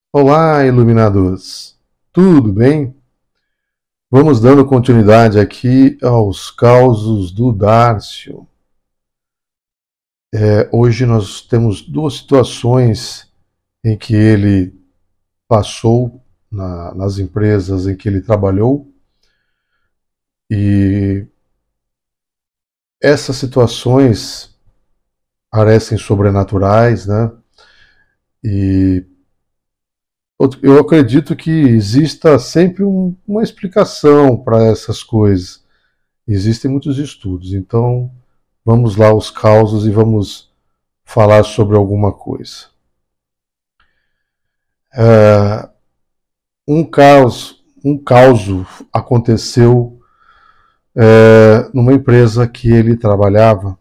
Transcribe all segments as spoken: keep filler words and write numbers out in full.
Olá, iluminados! Tudo bem? Vamos dando continuidade aqui aos causos do Dárcio. É, hoje nós temos duas situações em que ele passou na, nas empresas em que ele trabalhou, e essas situações parecem sobrenaturais, né? E eu acredito que exista sempre um, uma explicação para essas coisas. Existem muitos estudos, então vamos lá aos causos e vamos falar sobre alguma coisa. É, um caos, um caso aconteceu é, numa empresa que ele trabalhava,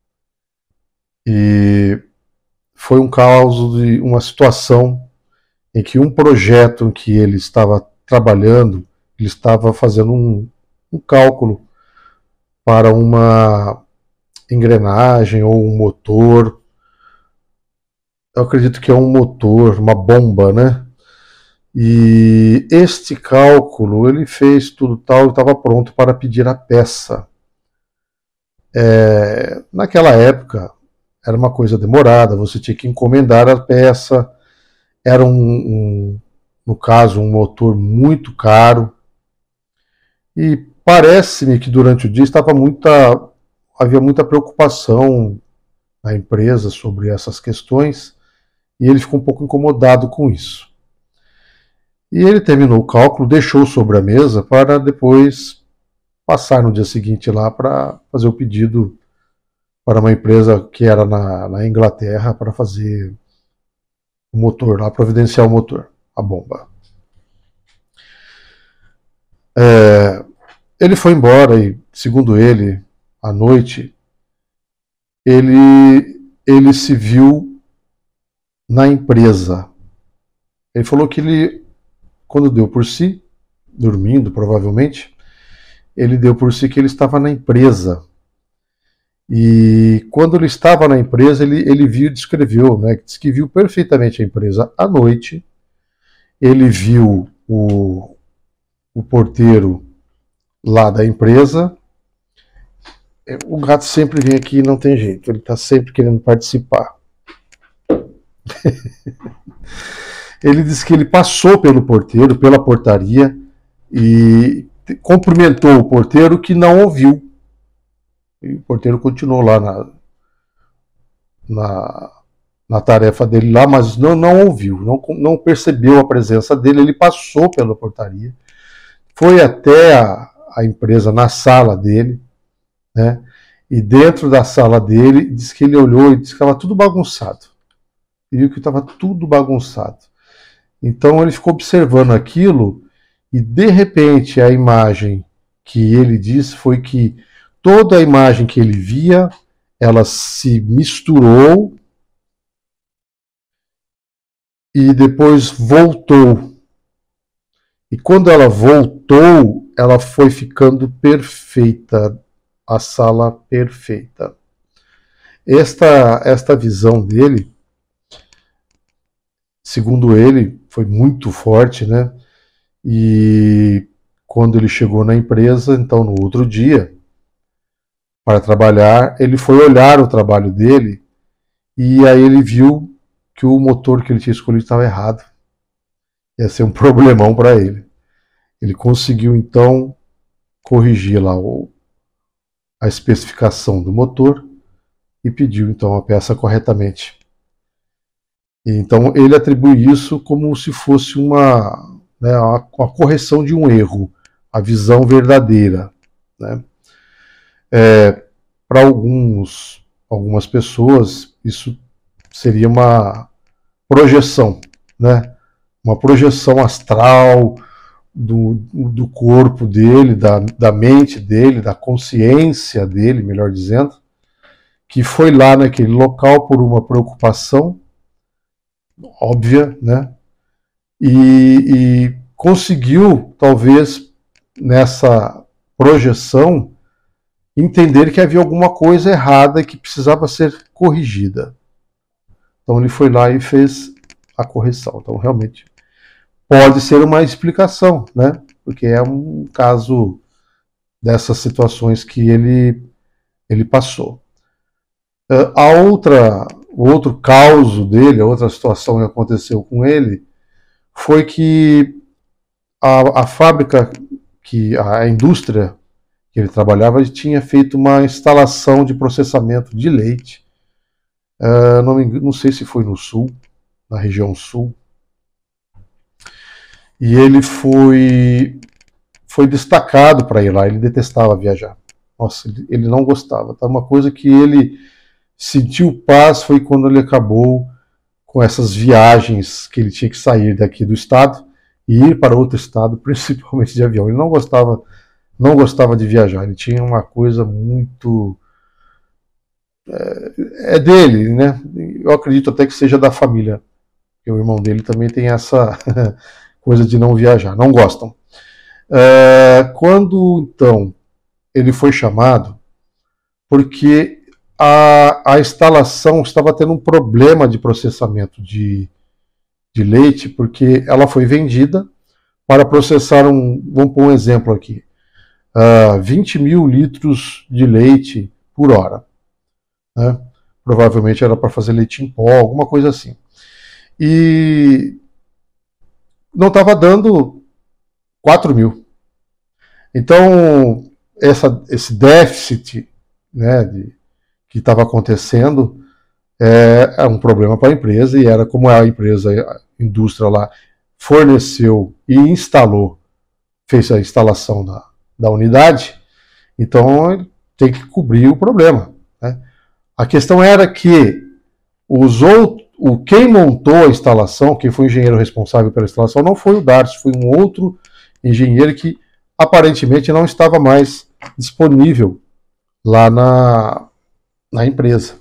e foi um caos de uma situação em que um projeto em que ele estava trabalhando, ele estava fazendo um, um cálculo para uma engrenagem ou um motor. Eu acredito que é um motor, uma bomba, né? E este cálculo, ele fez tudo tal e estava pronto para pedir a peça. É, naquela época, era uma coisa demorada, você tinha que encomendar a peça, era um, um no caso, um motor muito caro, e parece-me que durante o dia estava muita, havia muita preocupação na empresa sobre essas questões, e ele ficou um pouco incomodado com isso. E ele terminou o cálculo, deixou sobre a mesa para depois passar no dia seguinte lá para fazer o pedido para uma empresa que era na, na Inglaterra para fazer o motor, lá providenciar o motor, a bomba. É, ele foi embora e, segundo ele, à noite, ele, ele se viu na empresa. Ele falou que ele, quando deu por si, dormindo provavelmente, ele deu por si que ele estava na empresa. E quando ele estava na empresa, ele, ele viu e descreveu, né, disse que viu perfeitamente a empresa à noite. Ele viu o, o porteiro lá da empresa. O gato sempre vem aqui e não tem jeito, ele está sempre querendo participar. Ele disse que ele passou pelo porteiro, pela portaria, e cumprimentou o porteiro, que não ouviu. E o porteiro continuou lá na, na, na tarefa dele lá, mas não, não ouviu, não, não percebeu a presença dele. Ele passou pela portaria, foi até a, a empresa, na sala dele, né? E dentro da sala dele, disse que ele olhou e disse que estava tudo bagunçado. Ele viu que estava tudo bagunçado. Então ele ficou observando aquilo, e de repente a imagem que ele disse foi que toda a imagem que ele via, ela se misturou e depois voltou. E quando ela voltou, ela foi ficando perfeita, a sala perfeita. Esta, esta visão dele, segundo ele, foi muito forte, né? E quando ele chegou na empresa, então no outro dia, para trabalhar, ele foi olhar o trabalho dele, e aí ele viu que o motor que ele tinha escolhido estava errado. Ia ser um problemão para ele. Ele conseguiu então corrigir lá o, a especificação do motor e pediu então a peça corretamente. E, então ele atribui isso como se fosse uma, né, uma, uma correção de um erro, a visão verdadeira, né? É, para alguns, algumas pessoas, isso seria uma projeção, né? Uma projeção astral do, do corpo dele, da, da mente dele, da consciência dele, melhor dizendo, que foi lá naquele local por uma preocupação óbvia, né? E, e conseguiu, talvez, nessa projeção, entender que havia alguma coisa errada que precisava ser corrigida. Então ele foi lá e fez a correção. Então realmente pode ser uma explicação, né? Porque é um caso dessas situações que ele, ele passou. Uh, a outra, o outro caso dele, a outra situação que aconteceu com ele, foi que a, a fábrica, que a indústria que ele trabalhava, ele tinha feito uma instalação de processamento de leite. Uh, não, me, não sei se foi no sul, na região sul. E ele foi, foi destacado para ir lá. Ele detestava viajar. Nossa, ele, ele não gostava. Tá? Uma coisa que ele sentiu paz foi quando ele acabou com essas viagens que ele tinha que sair daqui do estado e ir para outro estado, principalmente de avião. Ele não gostava, não gostava de viajar. Ele tinha uma coisa muito é, é dele, né? Eu acredito até que seja da família, porque o irmão dele também tem essa coisa de não viajar, não gostam. É, quando então ele foi chamado, porque A, a instalação estava tendo um problema de processamento de, de leite, porque ela foi vendida para processar um, vamos pôr um exemplo aqui, uh, vinte mil litros de leite por hora. Né? Provavelmente era para fazer leite em pó, alguma coisa assim. E não estava dando quatro mil. Então, essa, esse déficit, né, de, que estava acontecendo é, é um problema para a empresa, e era como a empresa, a indústria lá, forneceu e instalou, fez a instalação da, da unidade, então tem que cobrir o problema. Né? A questão era que os outros, o, quem montou a instalação, quem foi o engenheiro responsável pela instalação, não foi o Darcy, foi um outro engenheiro que aparentemente não estava mais disponível lá na na empresa.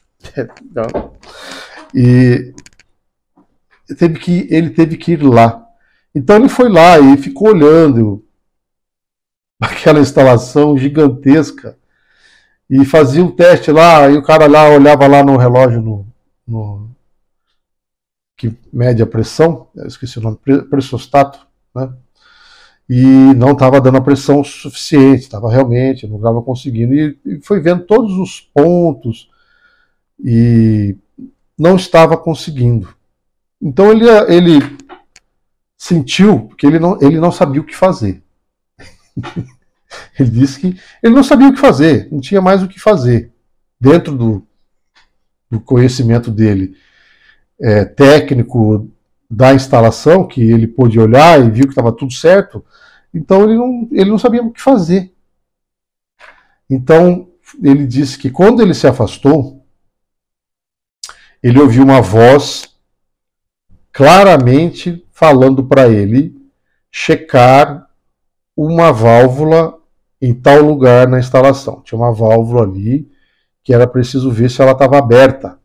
E teve que, ele teve que ir lá. Então ele foi lá e ficou olhando aquela instalação gigantesca e fazia um teste lá, e o cara lá olhava lá no relógio no, no que mede a pressão, eu esqueci o nome, pressostato, né? E não estava dando a pressão suficiente, estava realmente, não estava conseguindo, e, e foi vendo todos os pontos e não estava conseguindo. Então ele, ele sentiu que ele não, ele não sabia o que fazer. Ele disse que ele não sabia o que fazer, não tinha mais o que fazer dentro do, do conhecimento dele é, técnico da instalação, que ele pôde olhar e viu que estava tudo certo. Então ele não, ele não sabia o que fazer. Então ele disse que quando ele se afastou, ele ouviu uma voz claramente falando para ele checar uma válvula em tal lugar na instalação. Tinha uma válvula ali que era preciso ver se ela estava aberta.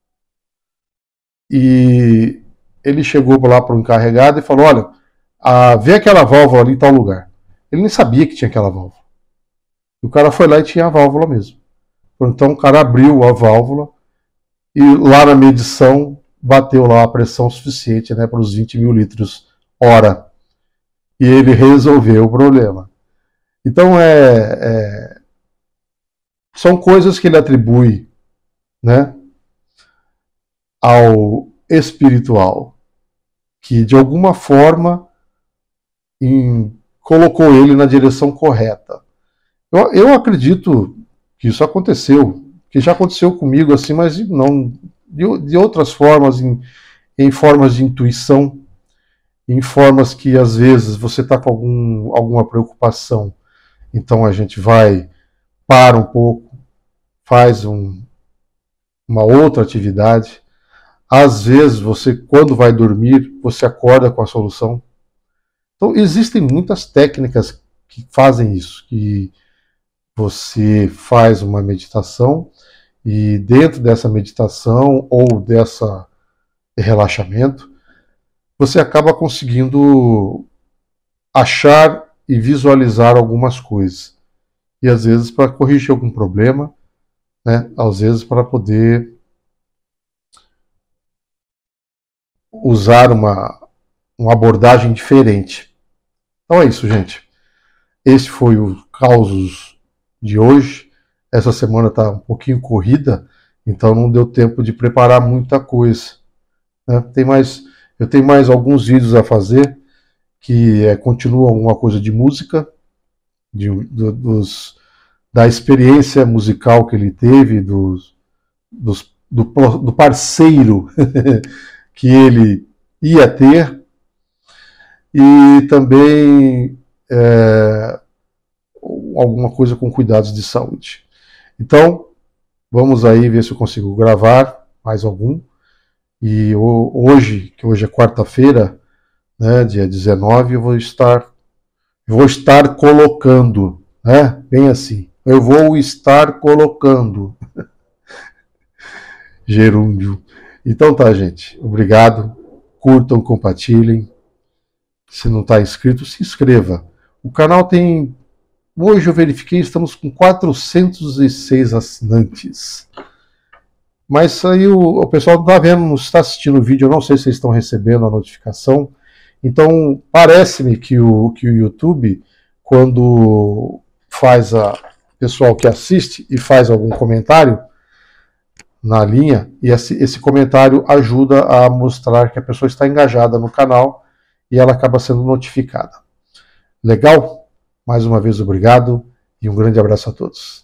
E ele chegou lá para o encarregado e falou: olha, a, vê aquela válvula ali em tal lugar. Ele nem sabia que tinha aquela válvula. E o cara foi lá e tinha a válvula mesmo. Então o cara abriu a válvula e lá na medição bateu lá a pressão suficiente, né, para os vinte mil litros hora. E ele resolveu o problema. Então é, é, são coisas que ele atribui, né, ao espiritual, que de alguma forma em, colocou ele na direção correta. Eu, eu acredito que isso aconteceu, que já aconteceu comigo assim, mas não de, de outras formas, em, em formas de intuição, em formas que às vezes você está com algum, alguma preocupação, então a gente vai, para um pouco, faz um, uma outra atividade. Às vezes você, quando vai dormir, você acorda com a solução. Então existem muitas técnicas que fazem isso, que você faz uma meditação e dentro dessa meditação ou dessa relaxamento, você acaba conseguindo achar e visualizar algumas coisas. E às vezes para corrigir algum problema, né? Às vezes para poder usar uma, uma abordagem diferente. Então é isso, gente. Esse foi o Causos de hoje. Essa semana está um pouquinho corrida, então não deu tempo de preparar muita coisa, né? Tem mais, eu tenho mais alguns vídeos a fazer, que é, continua alguma coisa de música, de, do, dos, da experiência musical que ele teve, dos, dos, do, do parceiro que ele ia ter, e também é, alguma coisa com cuidados de saúde. Então, vamos aí ver se eu consigo gravar mais algum. E hoje, que hoje é quarta-feira, né, dia dezenove, eu vou estar, eu vou estar colocando, né, bem assim, eu vou estar colocando gerúndio. Então tá, gente, obrigado, curtam, compartilhem. Se não está inscrito, se inscreva. O canal tem, hoje eu verifiquei, estamos com quatrocentos e seis assinantes. Mas aí o, o pessoal não está vendo, não está assistindo o vídeo, eu não sei se vocês estão recebendo a notificação. Então, parece-me que o, que o YouTube, quando faz a pessoal que assiste e faz algum comentário na linha, e esse, esse comentário ajuda a mostrar que a pessoa está engajada no canal e ela acaba sendo notificada. Legal? Mais uma vez, obrigado e um grande abraço a todos.